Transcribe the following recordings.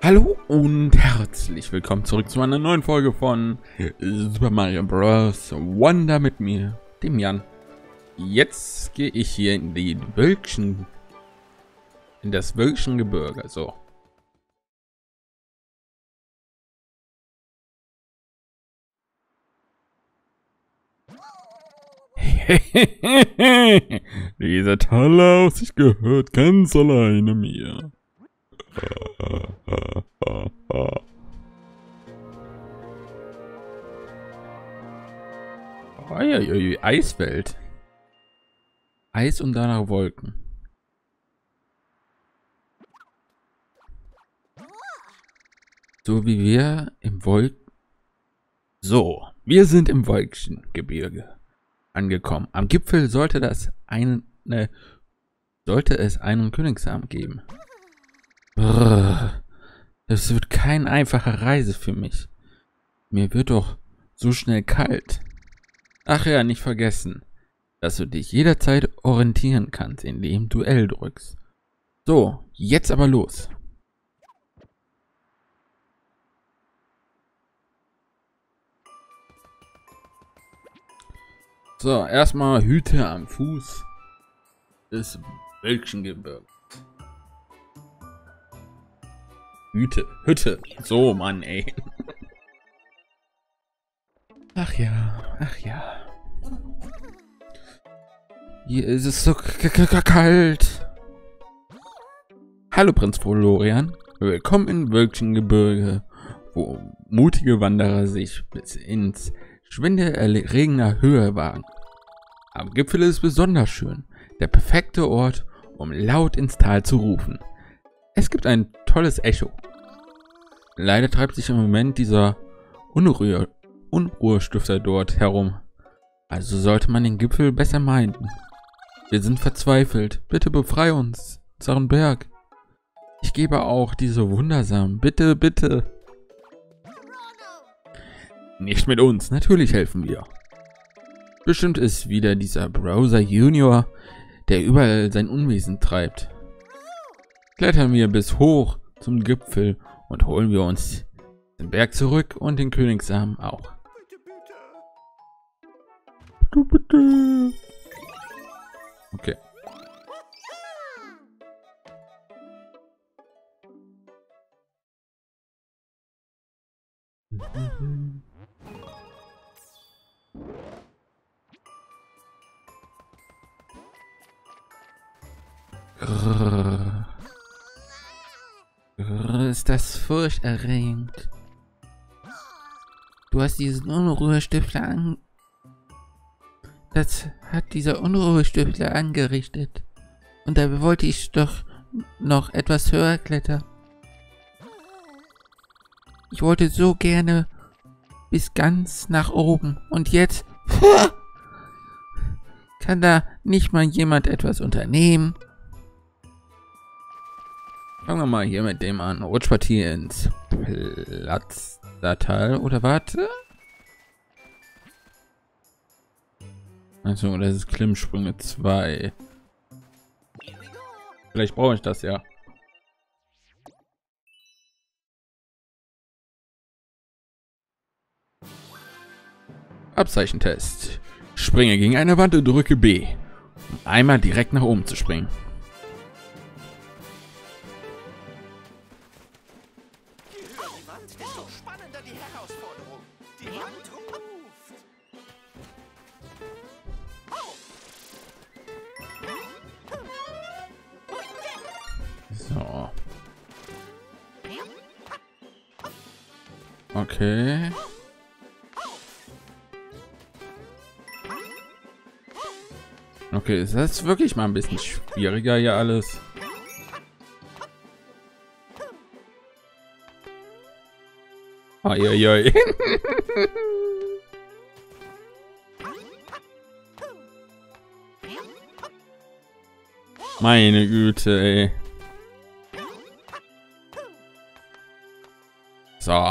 Hallo und herzlich willkommen zurück zu einer neuen Folge von Super Mario Bros. Wonder mit mir, dem Jan. Jetzt gehe ich hier in das Wölkchen Gebirge. So. Diese tolle Aussicht gehört ganz alleine mir. Uiuiui, Eiswelt. Eis und danach Wolken. So wie wir im wir sind im Wolkengebirge angekommen. Am Gipfel sollte es einen Königssamen geben. Brrr, das wird keine einfache Reise für mich. Mir wird doch so schnell kalt. Ach ja, nicht vergessen, dass du dich jederzeit orientieren kannst, indem du L drückst. So, jetzt aber los. So, erstmal Hüte am Fuß des Wölkchengebirges. Hütte. So, Mann, ey. Ach ja. Hier ist es so kalt. Hallo, Prinz Florian. Willkommen in Wölkchengebirge, wo mutige Wanderer sich bis ins schwindelerregender Höhe wagen. Am Gipfel ist es besonders schön. Der perfekte Ort, um laut ins Tal zu rufen. Es gibt ein tolles Echo. Leider treibt sich im Moment dieser Unruhestifter dort herum. Also sollte man den Gipfel besser meiden. Wir sind verzweifelt. Bitte befreie uns, unseren Berg. Ich gebe auch diese wundersamen. Bitte, bitte. Nicht mit uns. Natürlich helfen wir. Bestimmt ist wieder dieser Bowser Junior, der überall sein Unwesen treibt. Klettern wir bis hoch zum Gipfel und holen wir uns den Berg zurück und den Königssamen auch. Bitte. Okay. Ist das furchterregend. Du hast diesen Unruhestifter Das hat dieser Unruhestifter angerichtet. Und da wollte ich doch noch etwas höher klettern. Ich wollte so gerne bis ganz nach oben. Und jetzt kann da nicht mal jemand etwas unternehmen. Fangen wir mal hier mit dem an. Rutschpartie ins Platzdatal. Oder warte. Also, das ist Klimmsprünge 2. Vielleicht brauche ich das ja. Abzeichentest. Springe gegen eine Wand und drücke B, um einmal direkt nach oben zu springen. Desto spannender die Herausforderung. Die Wand ruft. So. Okay. Okay, ist das wirklich mal ein bisschen schwieriger hier alles? Eieiei. Meine Güte, ey. So.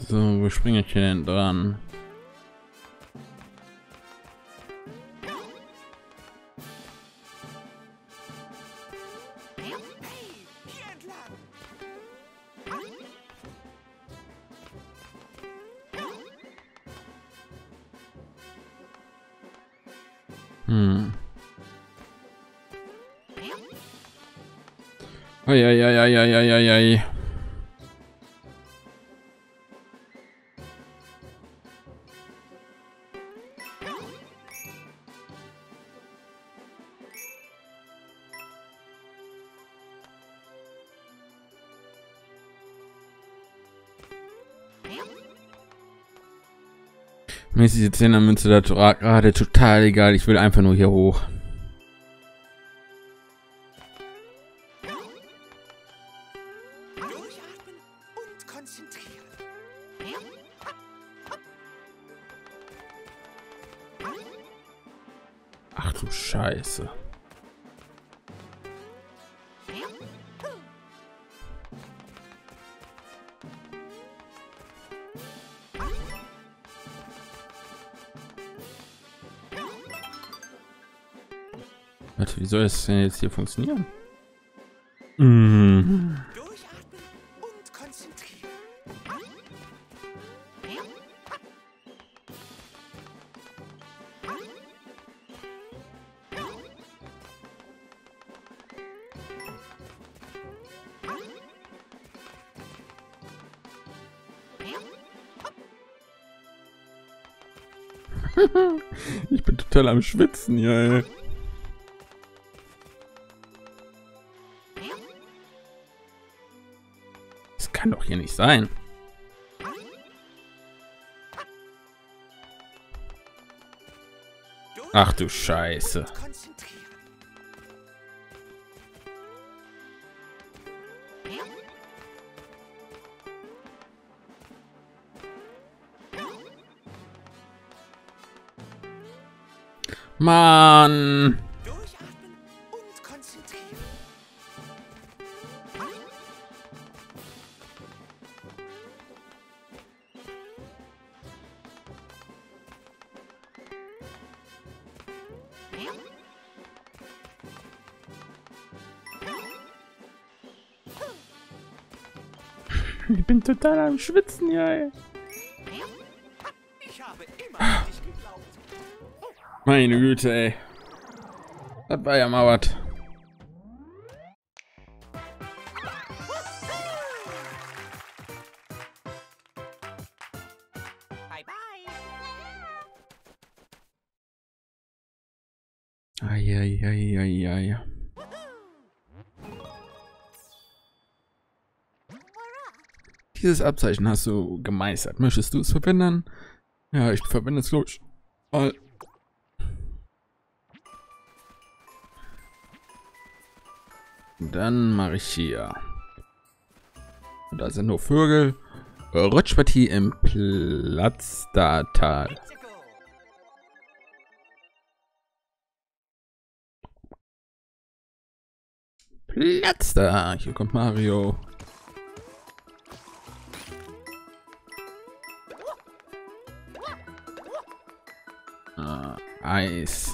So, wo springe ich denn dran? Hey, hier entlang. Hm. Eieieiei. Mir ist diese 10er Münze da gerade total egal. Ich will einfach nur hier hoch. Durchatmen und konzentrieren. Ach du Scheiße. Warte, wie soll das denn jetzt hier funktionieren? Durchatmen und konzentrieren. Ich bin total am Schwitzen hier, ey. Das kann doch hier nicht sein. Ach du Scheiße. Konzentrieren. Mann. Durchatmen und konzentrieren. Ich bin total am Schwitzen hier, ey. Ich habe immer an dich geglaubt. Meine Güte, ey. Das war ja mal was. Bye bye. Eieieiei. Dieses Abzeichen hast du gemeistert. Möchtest du es verwenden? Ja, ich verwende es los. Dann mache ich hier. Und da sind nur Vögel. Rutschpartie im Platzdartal. Let's go. Platz da. Hier kommt Mario. Eis.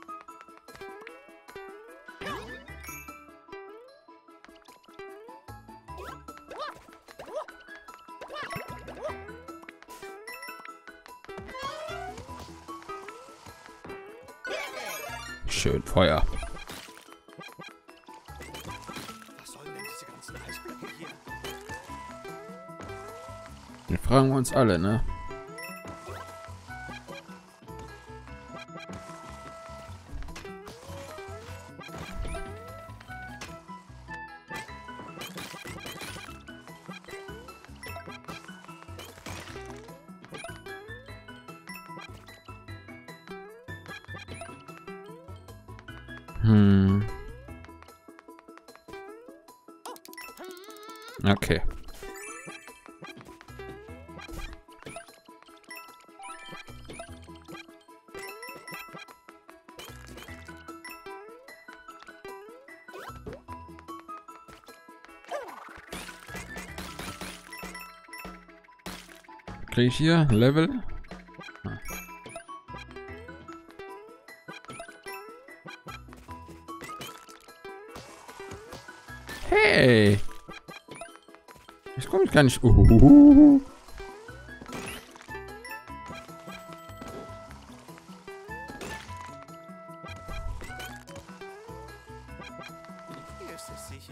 Schön Feuer. Was sollen denn diese ganzen Eisblöcke hier? Den fragen wir uns alle, ne? Okay. kriege ich hier? Level? Ah. Hey! Ich komme gar nicht. Hier ist es sicher.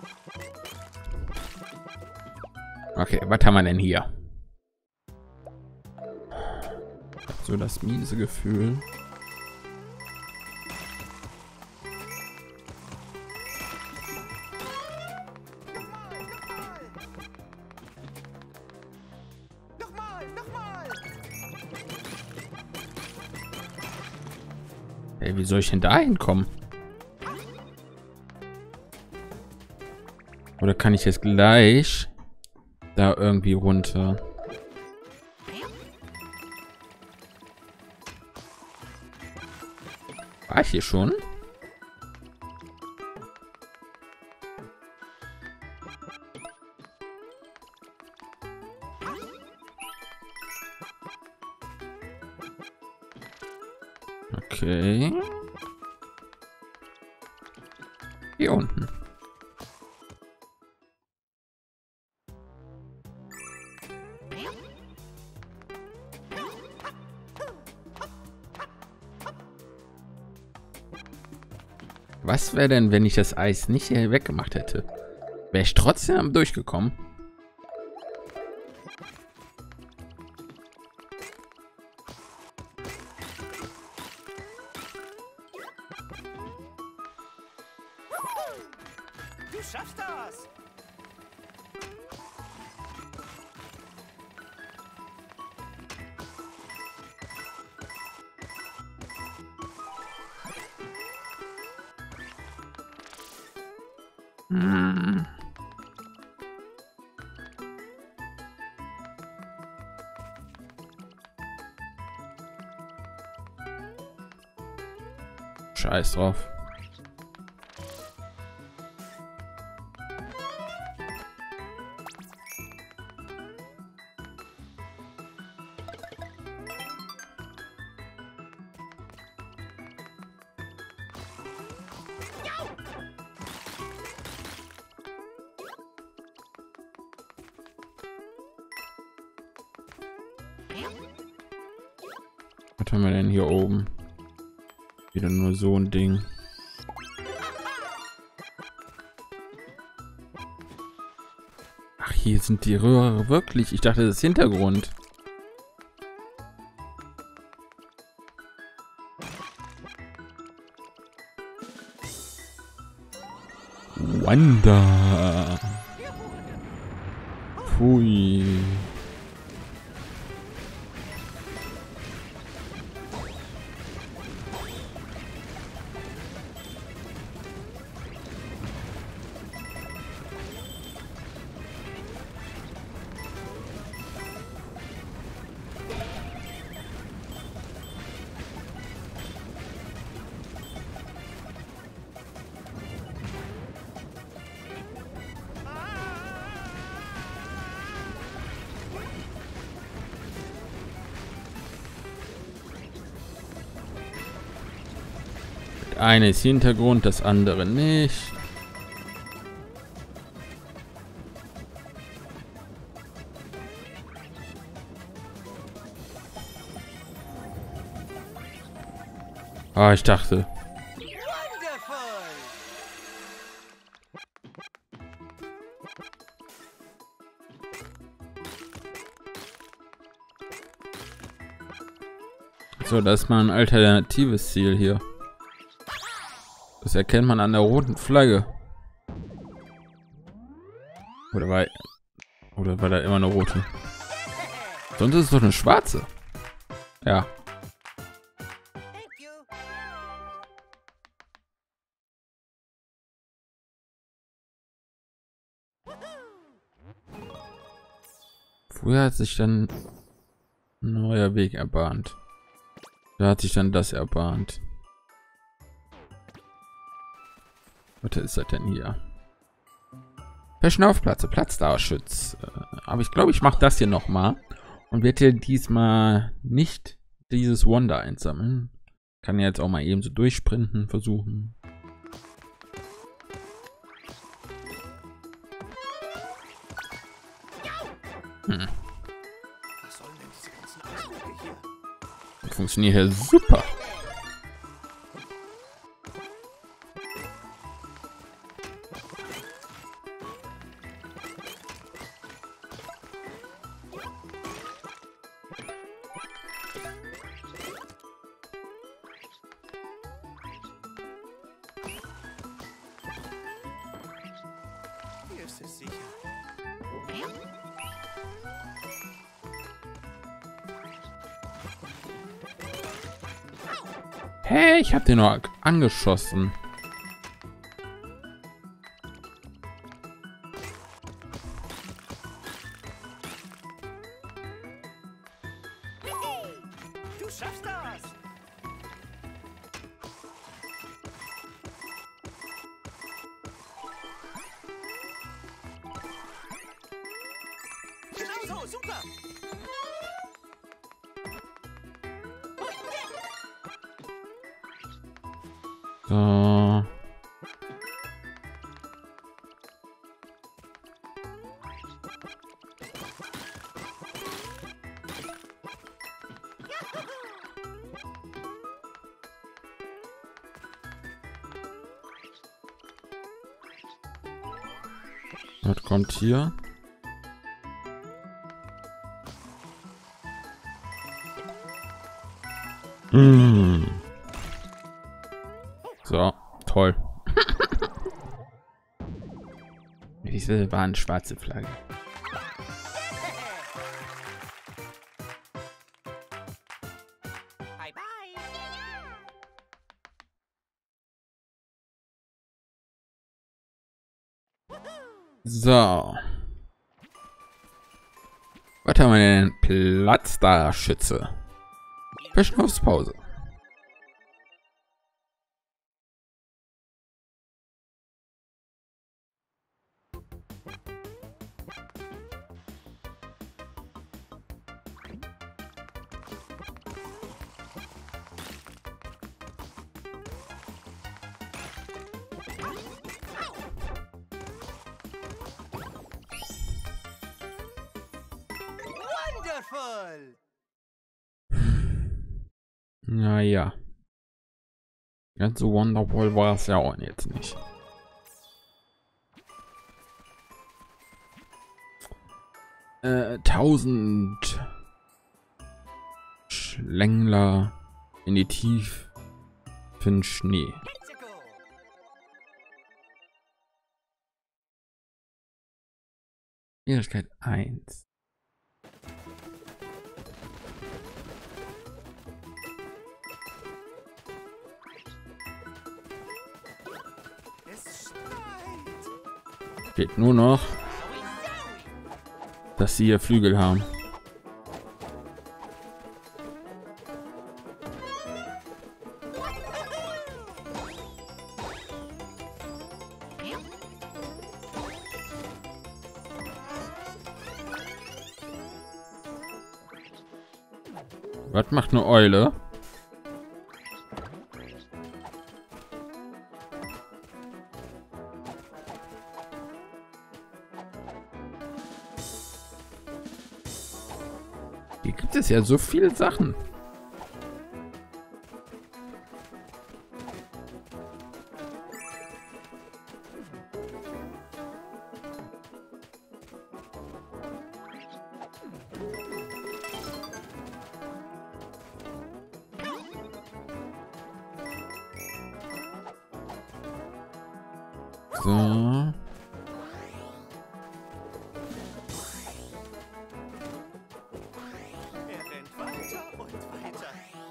Okay, was haben wir denn hier? So das miese Gefühl. Nochmal! Hey, wie soll ich denn da hinkommen? Oder kann ich jetzt gleich da irgendwie runter? War ich hier schon? Okay. Hier unten. Was wäre denn, wenn ich das Eis nicht hier weggemacht hätte? Wäre ich trotzdem durchgekommen? Du schaffst das! Hm. Scheiß drauf. Was haben wir denn hier oben? Wieder nur so ein Ding. Ach, hier sind die Röhre wirklich. Ich dachte, das ist Hintergrund. Wanda. Pfui. Eine ist Hintergrund, das andere nicht. Ah, ich dachte. Wonderful! So, das ist mal ein alternatives Ziel hier. Das erkennt man an der roten Flagge. Oder war da immer eine rote? Sonst ist es doch eine schwarze. Ja. Thank you! Früher hat sich dann ein neuer Weg erbahnt. Da hat sich dann das erbahnt. Was ist das denn hier? Verschnaufplatze, Platzdauerschutz. Aber ich glaube, ich mache das hier nochmal. Und wird hier diesmal nicht dieses Wonder einsammeln. Kann ja jetzt auch mal eben so durchsprinten versuchen. Was sollen denn diese ganzen Ausdrücke hier? Funktioniert hier super. Hier ist es sicher. Hey, ich hab den noch angeschossen. Du schaffst das! Genau so, super! So. Was kommt hier? So, toll. Diese war eine schwarze Flagge. Bye bye! So. Was haben wir denn? Platz da, Schütze. Verschnaufspause. Wonderful! Naja. Ganz so wonderful war es ja auch jetzt nicht. Äh, 1000 Schlängler in die tiefen Schnee. Let's go! Schwierigkeit 1. Es schneit! Geht nur noch, dass sie hier Flügel haben. Was macht eine Eule? Hier gibt es ja so viele Sachen. So. Er rennt weiter und weiter.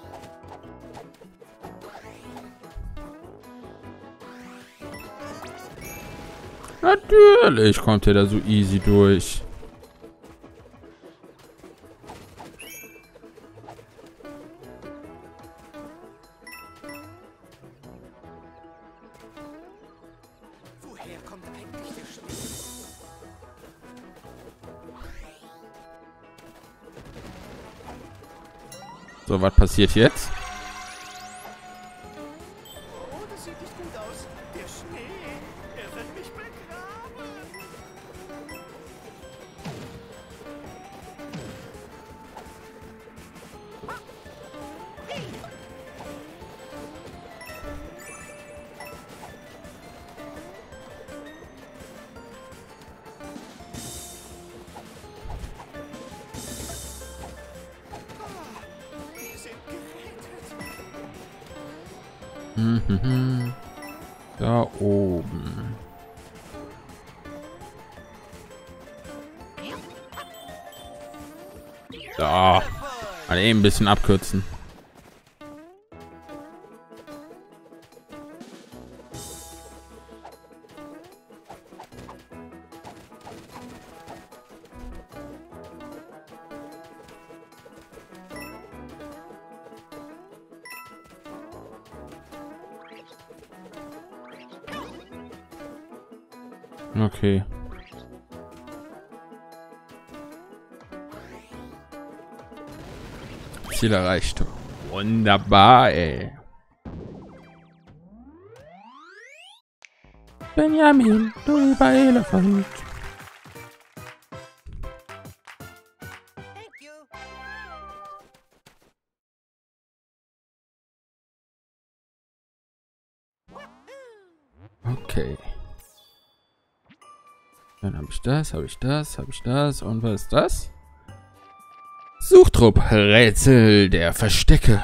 Natürlich kommt er da so easy durch. Woher kommt eigentlich der Schnee? So, was passiert jetzt? Oh, das sieht nicht gut aus. Der Schnee, er wird mich begraben. Die sind gerettet. Da oben. Da. Mal eben ein bisschen abkürzen. Okay. Ziel erreicht. Wunderbar, ey. Benjamin, du lieber Elefant. Thank you. Okay. Dann habe ich das, habe ich das, habe ich das. Und was ist das? Suchtrupp, Rätsel der Verstecke.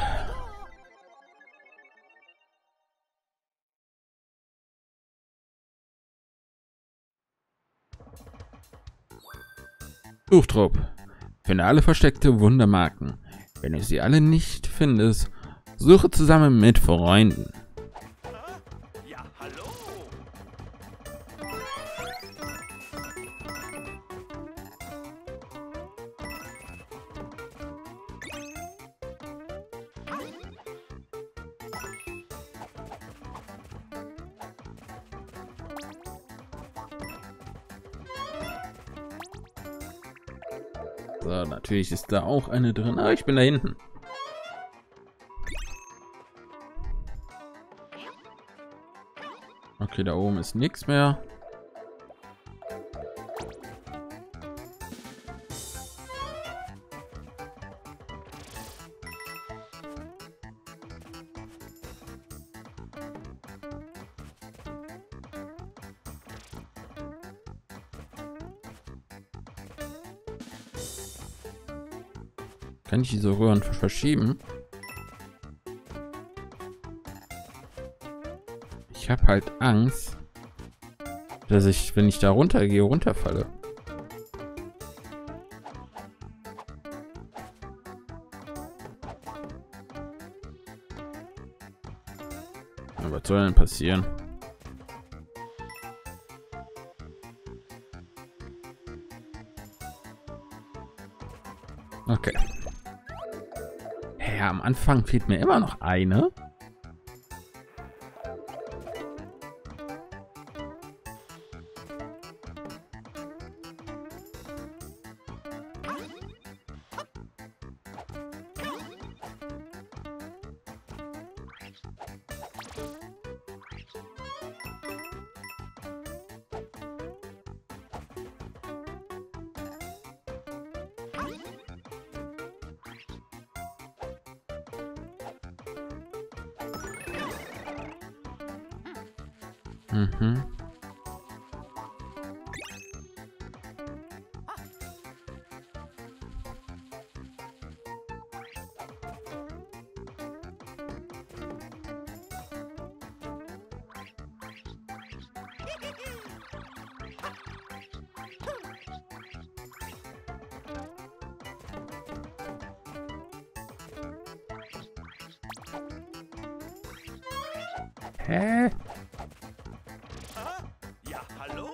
Suchtrupp, finde alle versteckte Wundermarken. Wenn du sie alle nicht findest, suche zusammen mit Freunden. Ja, hallo. So, natürlich ist da auch eine drin. Ah, ich bin da hinten. Okay, da oben ist nichts mehr. Kann ich diese Röhren verschieben? Ich habe halt Angst, dass ich, wenn ich da runtergehe, runterfalle. Na, was soll denn passieren? Okay. Ja, am Anfang fehlt mir immer noch eine. Mhm. Hä? Ja, hallo.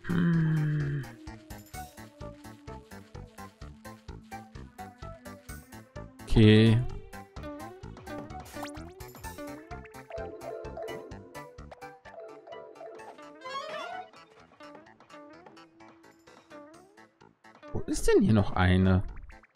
Okay. Wo ist denn hier noch eine?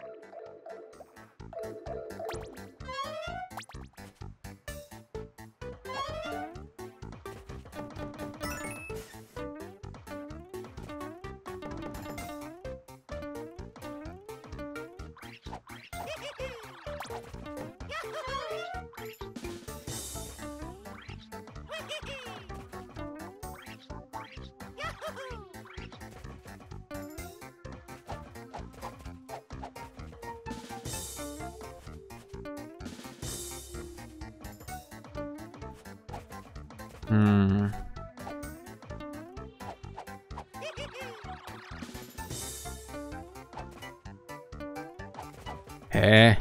Hm. Hä?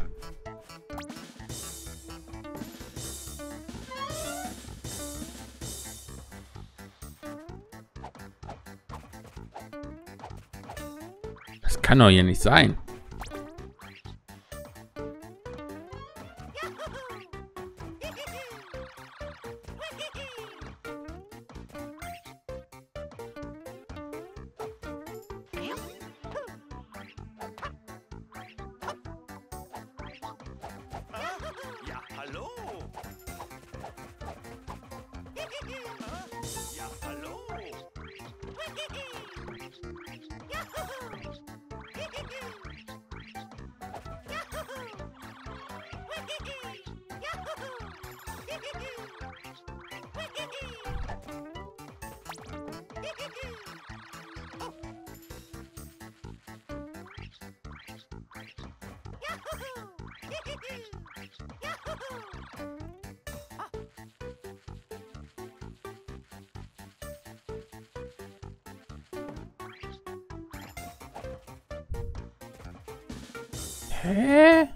Das kann doch hier nicht sein. Ja, hallo. Ja, hallo. Hä?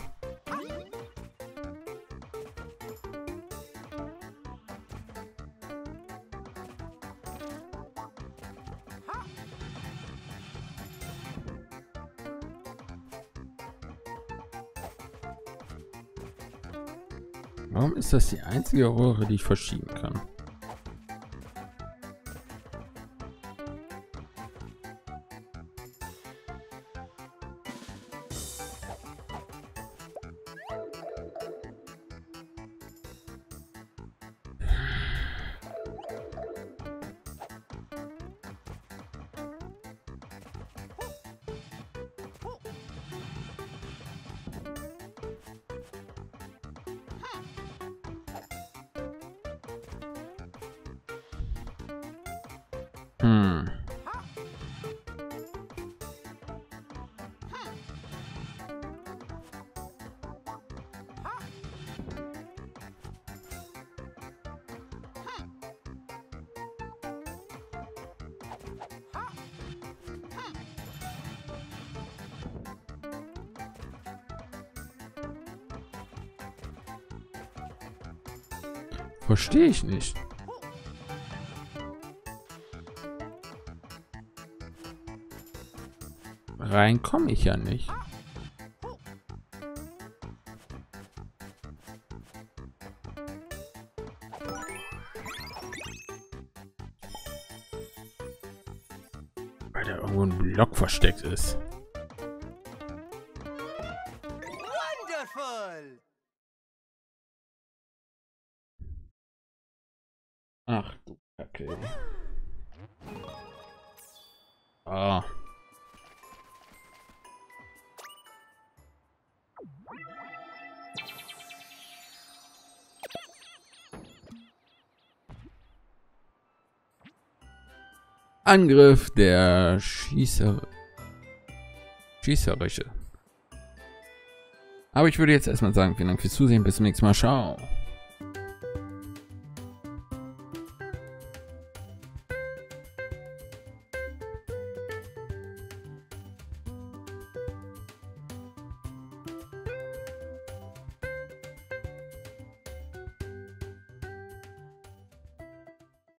Warum ist das die einzige Röhre, die ich verschieben kann? Hm. Verstehe ich nicht. Rein komme ich ja nicht. Weil da irgendwo ein Block versteckt ist. Wonderful. Ach du Kacke. Ah. Angriff der Schießerische. Aber ich würde jetzt erstmal sagen, vielen Dank fürs Zusehen. Bis zum nächsten Mal. Ciao.